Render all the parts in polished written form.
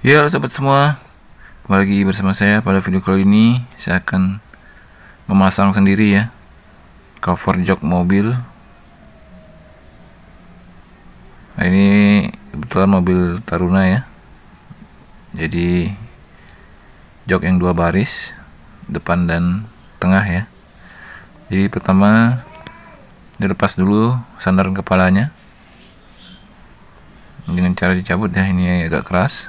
Ya, halo sobat semua, kembali lagi bersama saya. Pada video kali ini saya akan memasang sendiri ya cover jok mobil. Nah, ini kebetulan mobil Taruna ya, jadi jok yang dua baris, depan dan tengah ya. Jadi pertama dilepas dulu sandaran kepalanya dengan cara dicabut ya, ini agak keras.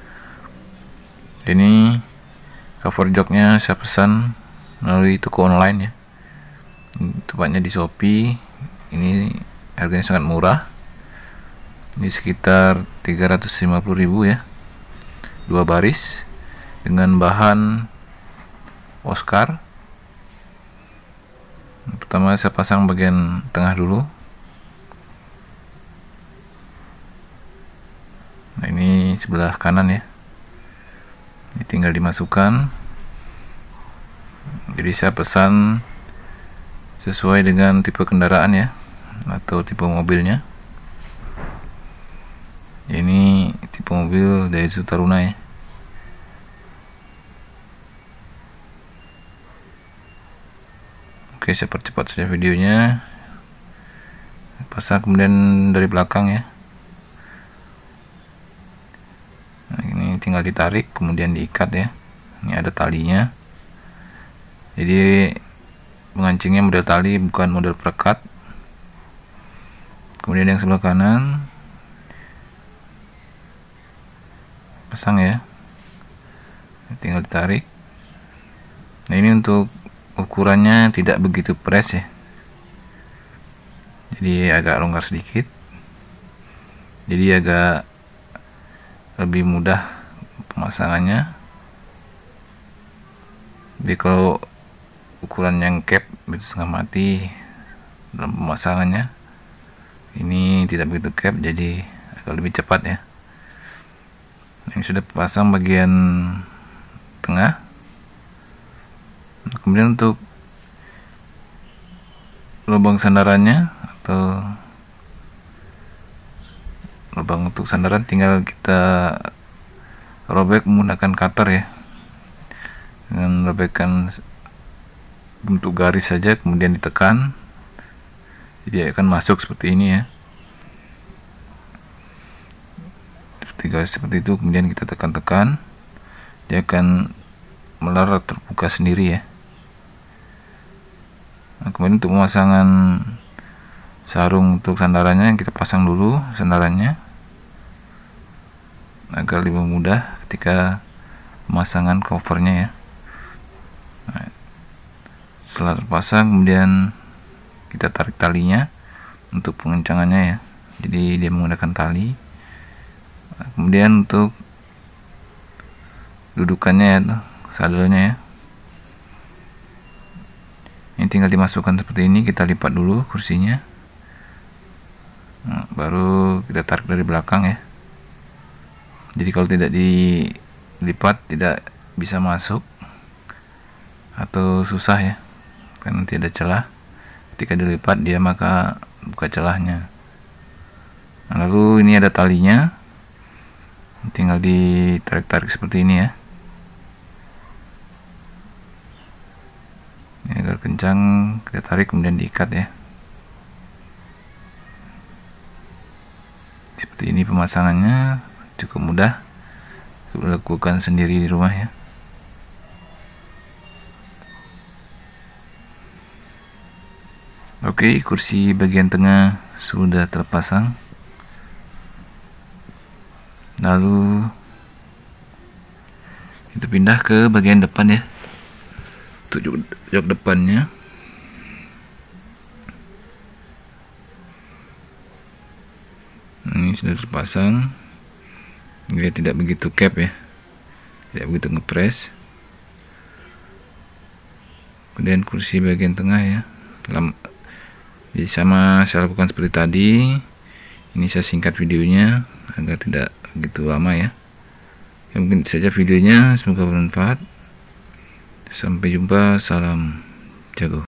Ini cover joknya saya pesan melalui toko online ya, tepatnya di Shopee. Ini harganya sangat murah, ini sekitar 350.000 ya, dua baris dengan bahan Oscar. Pertama saya pasang bagian tengah dulu. Nah, ini sebelah kanan ya, ini tinggal dimasukkan. Jadi saya pesan sesuai dengan tipe kendaraan ya, atau tipe mobilnya. Ini tipe mobil Daihatsu Taruna ya. Oke, saya percepat saja videonya. Pasang kemudian dari belakang ya. Nah, ini tinggal ditarik kemudian diikat ya. Ini ada talinya. Jadi mengancingnya model tali, bukan model perekat. Kemudian yang sebelah kanan pasang ya, tinggal ditarik. Nah, ini untuk ukurannya tidak begitu press ya, jadi agak longgar sedikit, jadi agak lebih mudah pemasangannya. Jadi kalau ukuran yang cap itu setengah mati dalam pemasangannya, ini tidak begitu cap, jadi agak lebih cepat ya. Ini sudah pasang bagian tengah. Kemudian untuk lubang sandarannya atau lubang untuk sandaran tinggal kita robek menggunakan cutter ya, dengan robekan bentuk garis saja, kemudian ditekan, jadi akan masuk seperti ini ya, seperti garis seperti itu. Kemudian kita tekan-tekan, dia akan melar terbuka sendiri ya. Nah, kemudian untuk pemasangan sarung untuk sandarannya, yang kita pasang dulu sandarannya agar lebih mudah ketika pemasangan covernya ya. Nah, setelah terpasang kemudian kita tarik talinya untuk pengencangannya ya, jadi dia menggunakan tali. Nah, kemudian untuk dudukannya ya, sadelnya ya, ini tinggal dimasukkan seperti ini. Kita lipat dulu kursinya, nah, baru kita tarik dari belakang ya. Jadi kalau tidak dilipat tidak bisa masuk atau susah ya, karena tidak ada celah. Ketika dilipat dia maka buka celahnya. Nah, lalu ini ada talinya, tinggal ditarik-tarik seperti ini ya. Ini agar kencang, kita tarik kemudian diikat ya. Seperti ini pemasangannya, cukup mudah, lakukan sendiri di rumah ya. Oke, kursi bagian tengah sudah terpasang. Lalu kita pindah ke bagian depan ya, untuk jok depannya. Ini sudah terpasang, dia tidak begitu cap ya, tidak begitu ngepres. Kemudian kursi bagian tengah ya, jadi sama saya lakukan seperti tadi. Ini saya singkat videonya agar tidak begitu lama ya. Mungkin saja videonya, semoga bermanfaat. Sampai jumpa, salam jago.